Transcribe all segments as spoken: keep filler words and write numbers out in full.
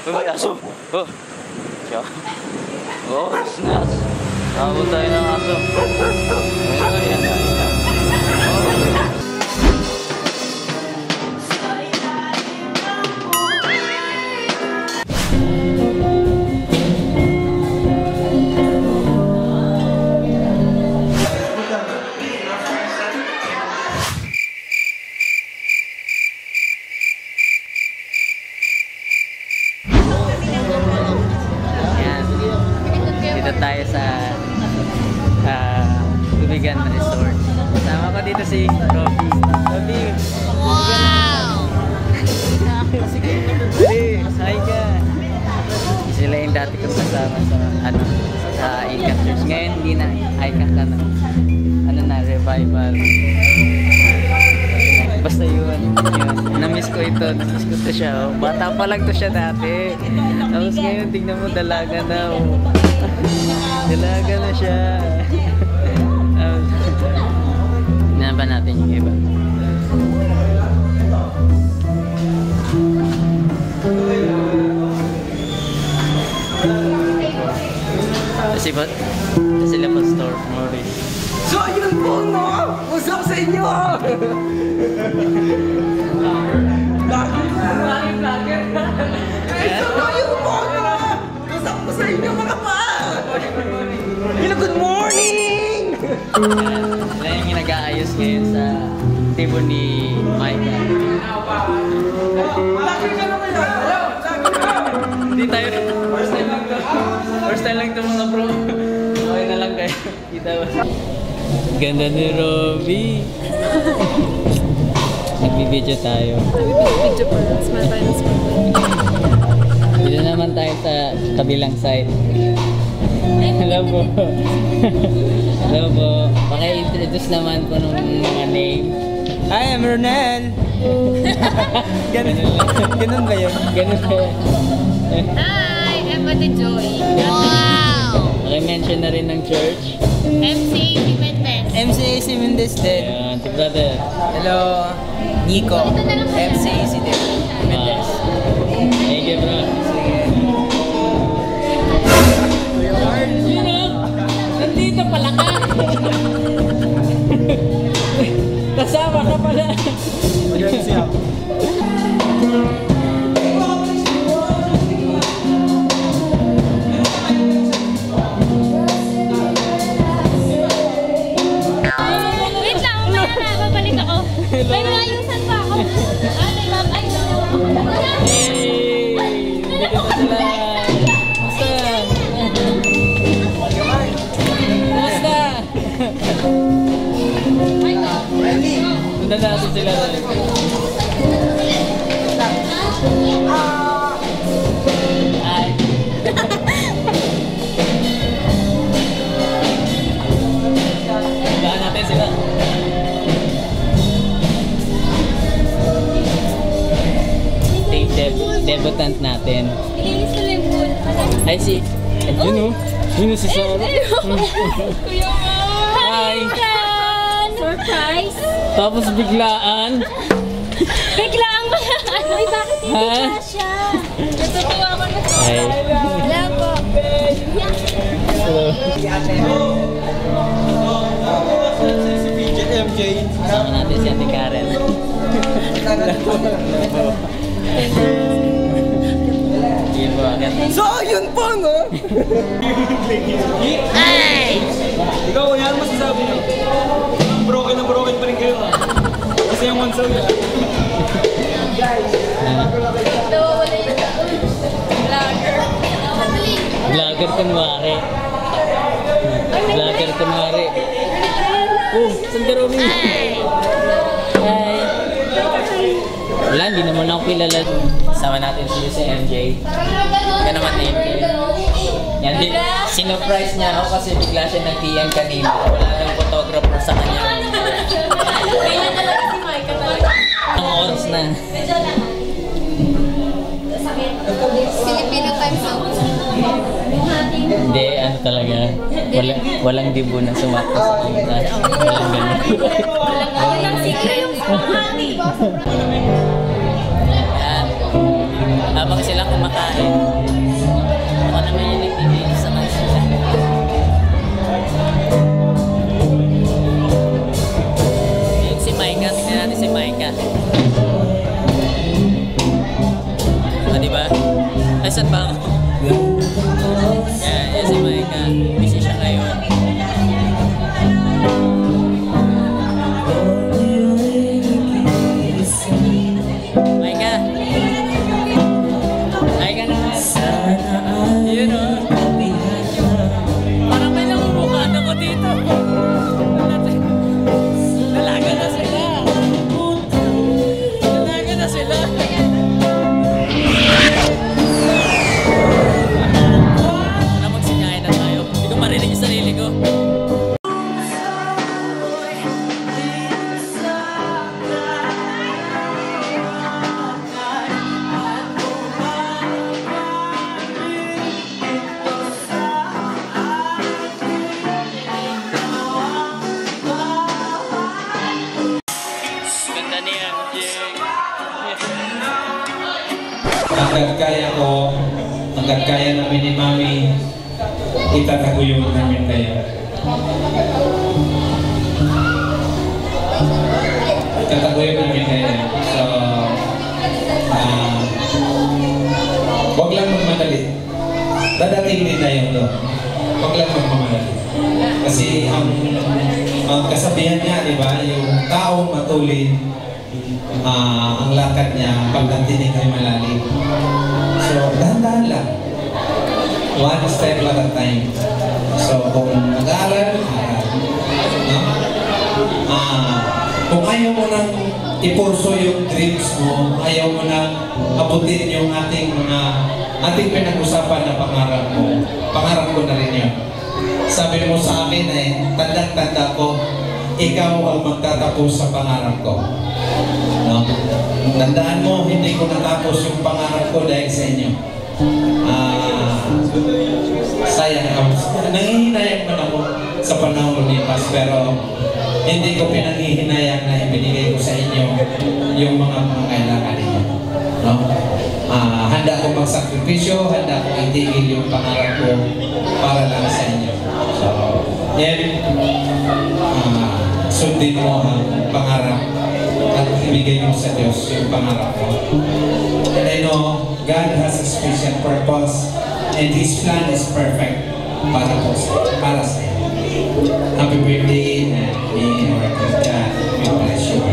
May aso. Oh. Siya. Oh, snaps. Tawag tayo ng aso. Ayun, ayun, ayun. Oh. Tayo sa uh, Tubigan Resort. Kasama ko dito si Robby. Robby! Wow! Hey, hi ka! Sila yung dati kong kasama sa ano, sa Icah Church. Ngayon hindi na Icah ka na. Ano na, revival. Basta yun, yun. Na-miss ko ito, na-miss ko ito siya. Oh. Bata pa lang to siya dati. Tapos ngayon, tignan mo, dalaga na. Oh. Dalaga na siya. Tignan ba natin yung iba? Kasi ba? Kasi sila pa store more. So yun po no! Usap sa inyo! Vlogger na! Vlogger! So yun po no! Usap ko sa inyo mga pa! Hello, good morning! Sila yung nag-aayos ngayon sa table ni Micah. Vlogger ka naman yun! Hindi tayo. First time lang to. First time lang to mga bro. Okay na lang kayo. Kita ba? Ganda ni Robby. Nagbibidyo tayo. Nagbibidyo pa. Smile tayo na smile tayo. Dito naman tayo sa kabilang side. Hello po. Hello po. Paki-introduce naman po ng mga name. Hi, I'm Ronel! Ganun, ganun ba yun? Ganun ba yun? Hi, I'm Ate Joy. Wow! Paki-mention na rin ng church. M C A C Mendez. M C A C Mendez din. Ayan, si brother. Hello, Nico. M C A C din. Mendez. Thank you, bro. Nandito pala ka. Kasama ka pala. Ayan siya. Wait lang, umaya na. Babalik ako. May nayusan pa ako. Ate, ma'am, ay, no. Hey! Nandito na sila. Basta! Punta natin sila rin. Ay! Puntaan natin sila. Team dev debutant natin. Ilinis ko lang yung pool. Ay si... Yun o. Yun o si Sarah. Kuya mo! Hi! Surprise! Tapos biglaan. Biglaan ba? Ay, bakit hindi Ha? ka siya? Natutuwa ko na to. Ay. Wala po. Hello. Si P J M J. Kasama natin si Ate Karen. Yun po agad. So yun po no! Ay! Ikaw, yan masasabi nyo. Broken na broken pa rin kayo ah. Kasi yung one song nila. Ito, wala yung vlogger. Vlogger kunwari. Vlogger kunwari. Oh, saan ka Robby? Hi. Wala, hindi naman ako kilala. Sama natin si si M J. Kaya naman ni M J. Yan din. Sinurprise niya ako kasi bigla siya nag-T M kanina. Wala nang photographer sa kanya. Kaya talaga si Micah talaga. Ang oras na. Filipino time zone. Hindi, ano talaga. Wala, walang dibo na sumakto sa kita. Walang ganun. Walang secret yung sumali. Yan. Habang sila kumain. kumakain. Baka naman yung nagtitili sa kanila. Yung si Micah, tignan natin si Micah. Ah, diba? Ay, saan ba ako? Yan, yan si Micah. Busy siya ngayon. Micah! Micah naman! Yun o! Parang may namumukhaan ako dito. Dalaga na sila! Dalaga na sila! Wala magsinyahin na tayo. Hindi ko marinig yung sarili ko. Ganda niya, Jake. Hanggat kaya ko, hanggat kaya namin ni Mami, itataguyod namin kayo. Itataguyod namin kayo. So, uh, huwag lang magmadali. Dadating din tayo doon. Huwag lang magmamadali. Kasi ang, ang kasabihan niya, di ba, yung taong matulin, uh, ang lakad niya, pagdating ay malalim. So, dahan-dahan lang. One step at a time. So, kung mag-aaral, aral. No? Uh, kung ayaw mo nang ipurso yung dreams mo, ayaw mo nang abutin yung ating mga ating pinag-usapan na pangarap mo, pangarap ko na rin yun. Sabi mo sa akin eh, tandang-tanda ko, ikaw ang magtatapos sa pangarap ko. No? Tandaan mo, hindi ko natapos yung pangarap ko dahil sa inyo. Ah, sayang ako. Nangihinayang man ako sa panahon lumipas, pero hindi ko pinanghihinayang na ibinigay ko sa inyo yung mga mga kailangan ninyo. No? Ah, handa akong magsakripisyo, handa akong itigil yung pangarap ko para lang sa inyo. So, yan, ah, sundin mo ang pangarap at ibigay mo sa Diyos yung pangarap mo. And I know God has a special purpose and His plan is perfect para po sa para sa iyo. Happy birthday and may our God may bless you.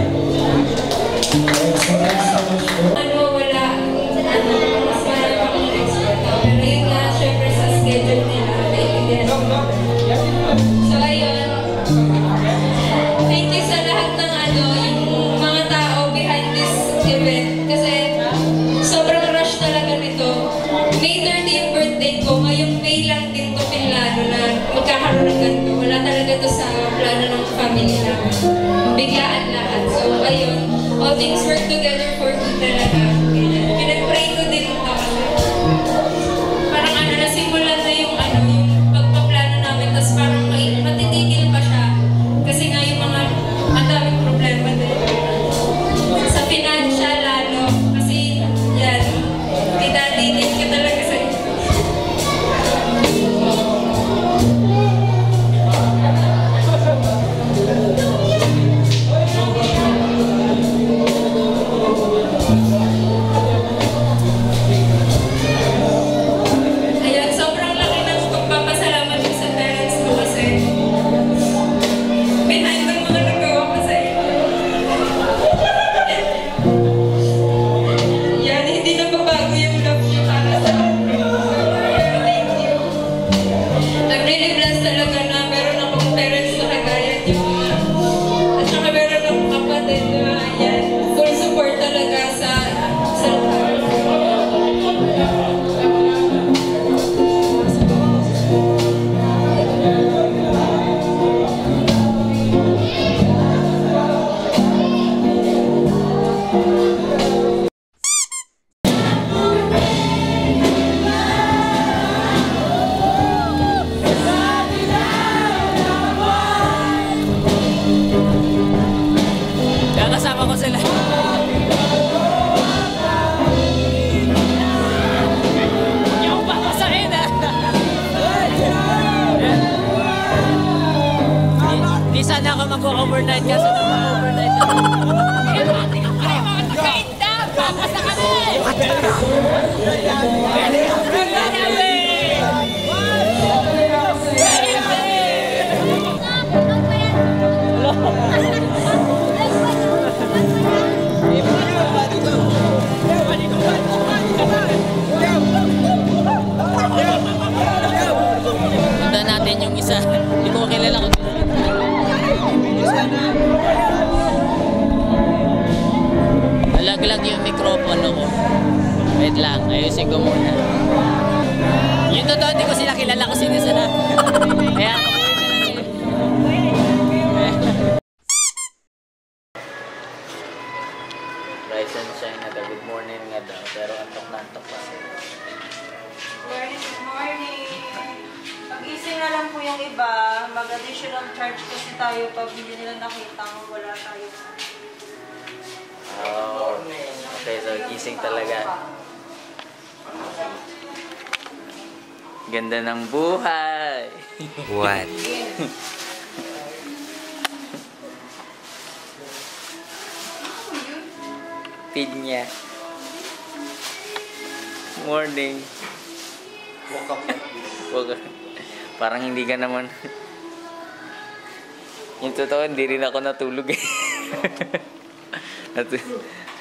Ano, wala. Ano, mas marami pa akong expert. Pero yun nga, syempre sa schedule nila, naiintindihan ko. So, ayun. Thank you sa lahat ng ano, yung mga tao behind this event. Kasi, sobrang rush talaga nito. May thirtieth birthday ko, ngayong May lang din to pinlano na magkakaroon ng ganito. Wala talaga to sa plano ng family namin. Biglaan lahat. So, ayun. All things work together for good talaga. Pinag-pray ko din ito kasi parang ano, nasimulan na yung ano, yung pagpaplano namin, tapos parang may matitigil pa siya. Kasi nga yung mga madaming problema din. Sa financial lalo, kasi yan, ditatitin ka talaga sa inyo. mag-overnight kasi nag-overnight ako. Punta natin yung isa. Hindi ko kilala ko. Nalaglag yung mikropono ko. Wait lang, ayusin ko muna. Yung totoo, hindi ko sila kilala ko sino sila. Kaya ako na lang eh. Rise and shine na good morning nga daw, pero antok na antok pa. Morning, good morning. Pag-ising na lang po yung iba, mag-additional charge kasi tayo pag hindi nila nakita kung wala tayo. Oh, okay, so gising talaga. Ganda ng buhay. What? Pinya. Morning. Woke up like this. Wag. Parang hindi ka naman. Yung totoo, hindi rin ako natulog eh. Natu-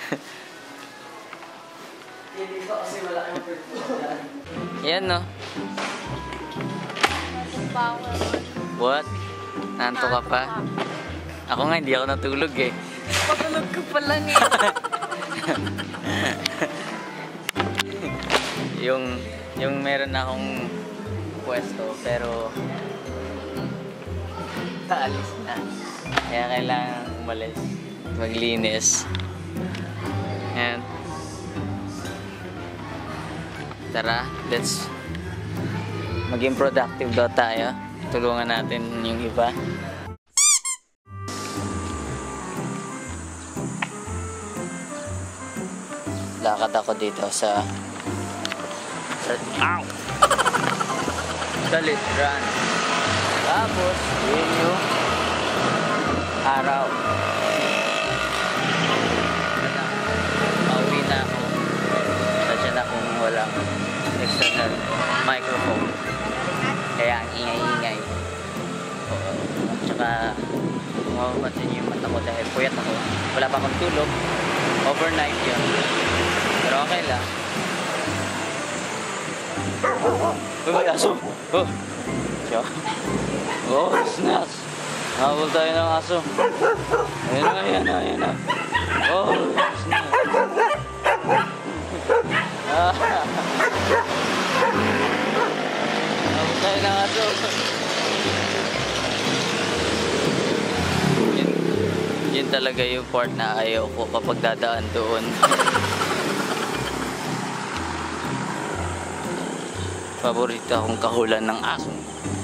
Yan no. What? Nanto ka pa? Ako nga, hindi ako natulog eh. Patulog ka pa lang eh. yung, yung meron akong pwesto, pero taalis na. Kaya kailangan umalis, maglinis. And tara, let's maging productive daw tayo. Tulungan natin yung iba. Lakad ako dito sa sa ow! Sa Litran. Tapos, yun yung araw. Pauwi na ako. Sadya na kung walang external microphone. Kaya ang ingay-ingay. Oo. Tsaka, kung mapapansin niyo yung mata ko dahil puyat ako. Wala pa akong tulog. Overnight yun. Pero okay lang. Uy, may aso! Oh! Siya. Oh, snacks! Nakabol tayo ng aso. Ayan na, ayan na, ayan na. Oh, snacks! Ah! Nakabol tayo ng aso. Yun, yun talaga yung part na ayaw ko kapag dadaan doon. Paborito akong kahulan ng aso.